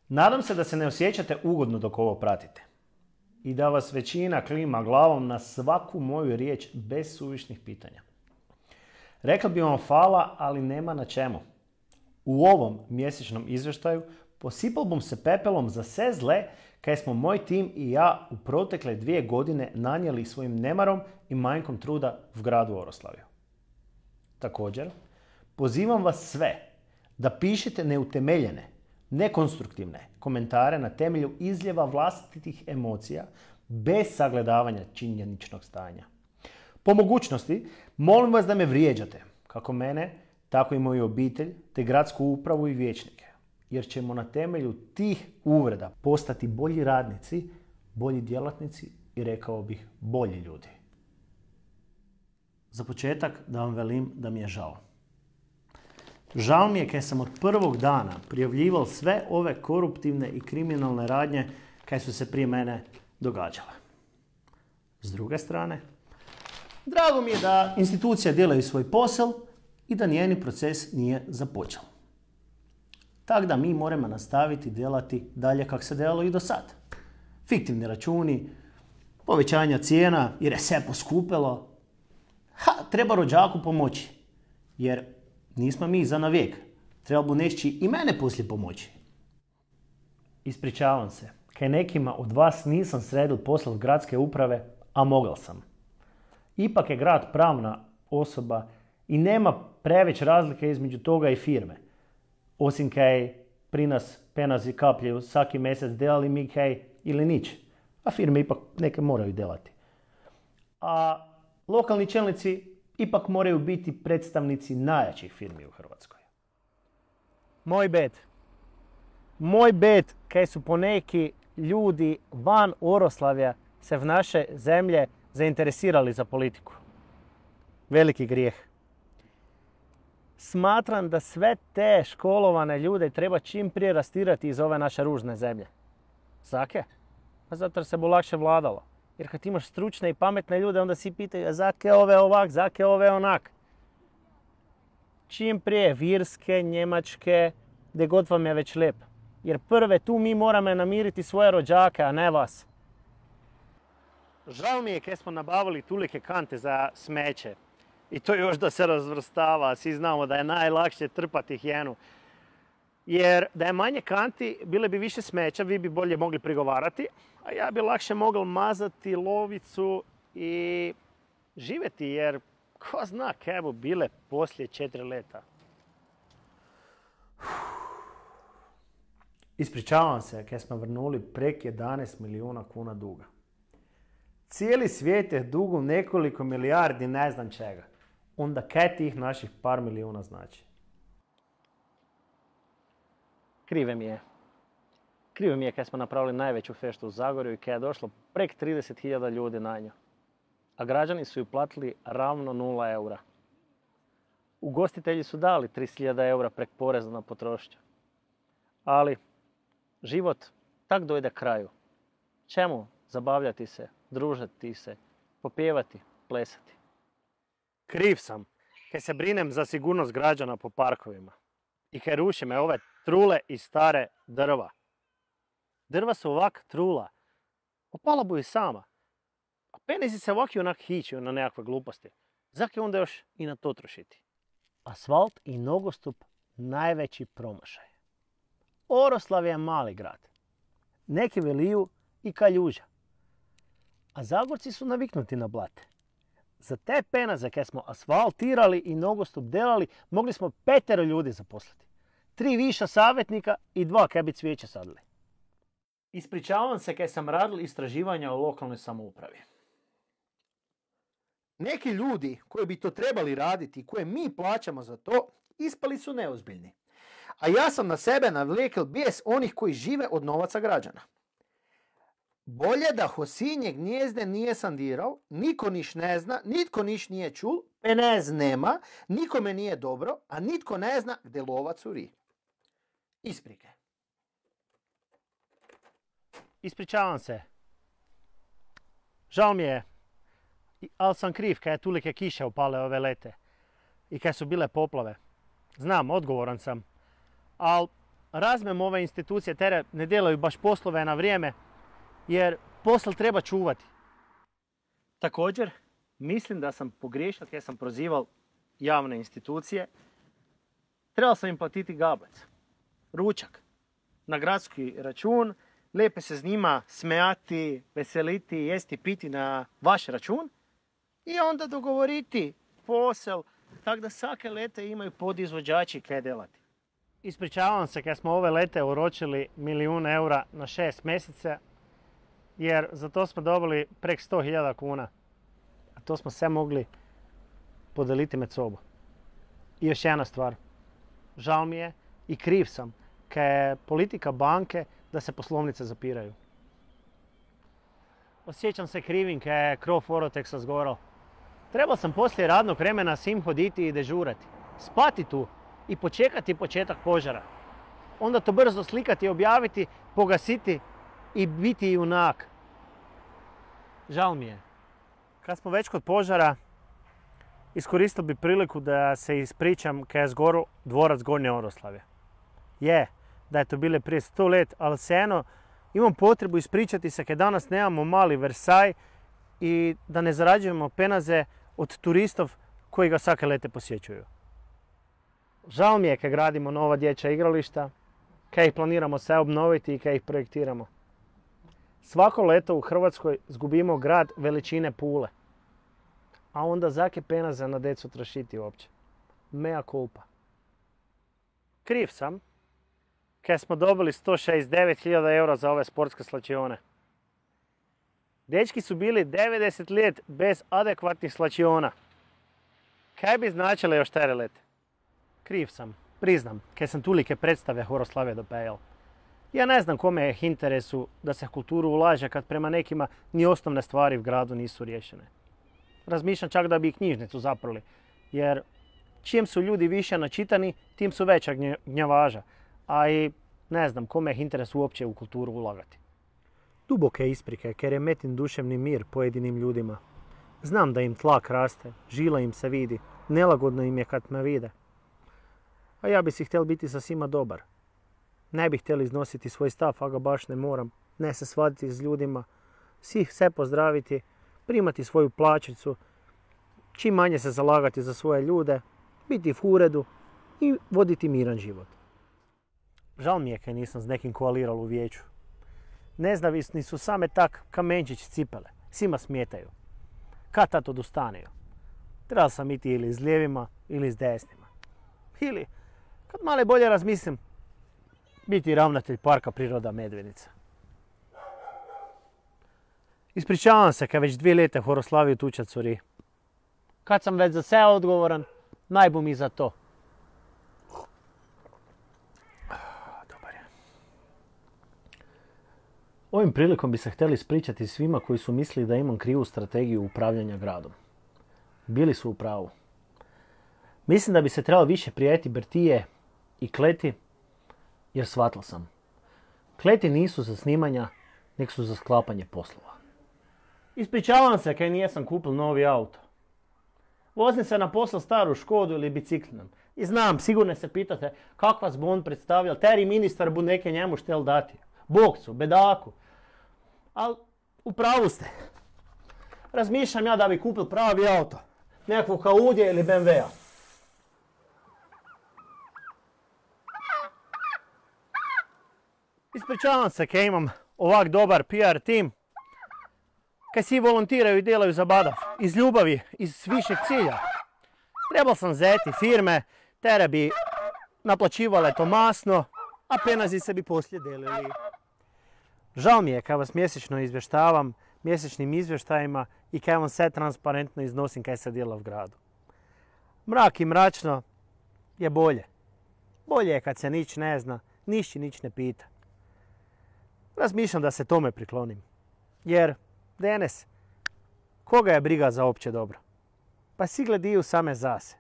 Nadam se da se ne osjećate ugodno dok ovo pratite i da vas većina klima glavom na svaku moju riječ bez suvišnih pitanja. Rekao bi vam hvala, ali nema na čemu. U ovom mjesečnom izvještaju posipal bom se pepelom za sve zle kaj smo moj tim i ja u protekle 2 godine nanijeli svojim nemarom i manjkom truda v gradu Oroslavju. Također, pozivam vas sve da pišete neutemeljene, nekonstruktivne komentare na temelju izljeva vlastitih emocija bez sagledavanja činjeničnog stanja. Po mogućnosti, molim vas da me vrijeđate, kako mene, tako i moju obitelj, te gradsku upravu i vijećnike, jer ćemo na temelju tih uvreda postati bolji radnici, bolji djelatnici i rekao bih bolji ljudi. Za početak da vam velim da mi je žao. Žao mi je kaj sam od prvog dana prijavljivao sve ove koruptivne i kriminalne radnje kaj su se prije mene događale. S druge strane, drago mi je da institucije djelaju svoj posao i da njeni proces nije započeo. Tako da mi moramo nastaviti djelati dalje kako se delalo i do sad. Fiktivni računi, povećanja cijena jer je sve poskupilo. Treba rođaku pomoći, jer nismo mi za navijek. Treba bu nešći i mene poslije pomoći. Ispričavam se, kaj nekima od vas nisam sredil posla gradske uprave, a mogao sam. Ipak je grad pravna osoba i nema preveć razlike između toga i firme. Osim kaj pri nas penazi kapljaju svaki mjesec delali mi kaj ili nič. A firme ipak neke moraju delati. A lokalni čelnici ipak moraju biti predstavnici najjačih firmi u Hrvatskoj. Moj bet kaj su poneki ljudi van Oroslavja se v naše zemlje zainteresirali za politiku. Veliki grijeh. Smatram da sve te školovane ljude treba čim prije rastirati iz ove naše ružne zemlje. Zake? Pa zato jer se bu lakše vladalo. Jer kad imaš stručne i pametne ljude, onda svi pitaju zake ove ovak, zake ove onak. Čim prije Virske, Njemačke, gdje god vam je već lep. Jer prve tu mi moramo namiriti svoje rođake, a ne vas. Žao mi je kaj smo nabavili tulike kante za smeće. I to još da se razvrstava. Svi znamo da je najlakše trpati hijenu. Jer da je manje kanti, bile bi više smeća, vi bi bolje mogli prigovarati, a ja bi lakše mogao mazati lovicu i živjeti, jer ko zna kaj bu bile poslije 4 leta. Ispričavam se kaj smo vrnuli prek 11 milijuna kuna duga. Cijeli svijet je dugu nekoliko milijardi ne znam čega. Onda kaj tih naših par milijuna znači? Krive mi je kaj smo napravili najveću feštu u Zagorju i kaj je došlo prek 30.000 ljudi na nju. A građani su ju platili ravno 0 eura. Ugostitelji su dali 30.000 eura prek poreza na potrošnju. Ali život tak dojde kraju. Čemu zabavljati se, družiti se, popjevati, plesati? Kriv sam kaj se brinem za sigurnost građana po parkovima i kaj ruši me ove trule i stare drva. Drva su ovak trula. Opala bu i sama. A penezi se ovak i onak hiću na nekakve gluposti. Zake onda još i na to trošiti? Asfalt i nogostup najveći promašaj. Oroslav je mali grad. Neki veliju i kaljuža. A Zagorci su naviknuti na blate. Za te penaze kaj smo asfaltirali i nogostup delali, mogli smo 5 ljudi zaposliti. 3 viša savjetnika i 2 kaj bi cvijeće sadili. Ispričavam se kaj sam radil istraživanja o lokalnoj samoupravi. Neki ljudi koji bi to trebali raditi i koje mi plaćamo za to, ispali su neozbiljni. A ja sam na sebe navlekel bijes onih koji žive od novaca građana. Bolje da hosinje gnjezde nije sandirao, niko niš ne zna, nitko niš nije čul, penez nema, nikome nije dobro, a nitko ne zna gdje lova curi. Isprike. Ispričavam se. Žao mi je, ali sam kriv kaj je tulike kiše upale ove lete i kaj su bile poplave. Znam, odgovoran sam, ali razmem ove institucije, tere ne djelaju baš poslove na vrijeme, jer posao treba čuvati. Također, mislim da sam pogriješio kad sam prozivao javne institucije. Trebao sam im platiti gabac, ručak, na gradski račun, lijepo se s njima smejati, veseliti, jesti, piti na vaš račun i onda dogovoriti posel, tako da svake lete imaju podizvođači kaj delati. Ispričavam se kad smo ove lete uročili 1 milijun eura na 6 mjeseca, jer za to smo dobili prek 100.000 kuna. A to smo sve mogli podeliti med sobu. I još jedna stvar. Žao mi je i kriv sam kad je politika banke da se poslovnice zapiraju. Osjećam se krivim kad je krov Oroteksa zgorao. Trebao sam poslije radnog vremena svim hoditi i dežurati. Spati tu i počekati početak požara. Onda to brzo slikati, objaviti, pogasiti i biti junak. Žao mi je. Kad smo već kod požara, iskoristio bi priliku da se ispričam kad je zgorao dvorac Gornje Oroslavje. Da je to bile prije 100 let, ali svejedno imam potrebu ispričati se kad danas nemamo mali Versaj i da ne zarađujemo penaze od turistov koji ga svake lete posjećuju. Žao mi je kad gradimo nova dječja igrališta, kad ih planiramo sve obnoviti i kad ih projektiramo. Svako leto u Hrvatskoj zgubimo grad veličine Pule. A onda zake penaze na decu trošiti uopće. Mea culpa. Kriv sam kad smo dobili 169.000 eura za ove sportske slačione. Dečki su bili 90 let bez adekvatnih slačiona. Kaj bi značile još tere lete? Kriv sam, priznam, kad sam tulike predstave Horoslavije dopejal. Ja ne znam kome je interesu da se kulturu ulaže kad prema nekima ni osnovne stvari u gradu nisu riješene. Razmišljam čak da bi i knjižnicu zaprli, jer čim su ljudi više načitani, tim su veća gnjavaža, a i ne znam kome je interes uopće u kulturu ulagati. Duboke isprike jer remetim duševni mir pojedinim ljudima. Znam da im tlak raste, žila im se vidi, nelagodno im je kad me vide. A ja bi si htjel biti sa svima dobar. Ne bih htjel iznositi svoj stav, a ga baš ne moram. Ne se svaditi s ljudima, svih sve pozdraviti, primati svoju plaćicu, čim manje se zalagati za svoje ljude, biti u uredu i voditi miran život. Žal mi je kad nisam s nekim koalirao u vijeću. Nezavisni su same tak kamenčić cipele, svima smetaju. Kad tad odustaneju? Trebao sam biti ili s lijevima ili s desnima. Ili, kad malo bolje razmislim, biti ravnatelj Parka priroda Medvednica. Ispričavam se kad već 2 leta Horoslaviju tuča curi. Kad sam već za sve odgovoran, najbu mi za to. Dobar je. Ovim prilikom bi se htjeli ispričati svima koji su mislili da imam krivu strategiju upravljanja gradom. Bili su u pravu. Mislim da bi se trebalo više prijeti Bertije i Kleti, jer shvatio sam. Kleti nisu za snimanja, nek su za sklapanje poslova. Ispričavam se kaj nijesam kupil novi auto. Vozim se na posao staru Škodu ili biciklinom. I znam, sigurno se pitate kak vas bo on predstavljal, teri ministar bu neke njemu štel dati. Bokcu, bedaku. Ali u pravu ste. Razmišljam ja da bi kupil pravi auto. Nekakvog Audija ili BMW-a. Ispričavam se kaj imam ovak dobar PR tim. Kaj svi volontiraju i delaju za badav. Iz ljubavi, iz višeg cilja. Trebal sam zeti firme, tere bi naplaćivale to masno, a penazi se bi poslije delili. Žal mi je kad vas mjesečno izvještavam mjesečnim izvještajima i kad vam sve transparentno iznosim kaj se dela v gradu. Mrak i mračno je bolje. Bolje je kad se nič ne zna, nišći nič ne pita. Razmišljam da se tome priklonim. Jer, danes, koga je briga za opće dobro? Pa svi glediju same zase.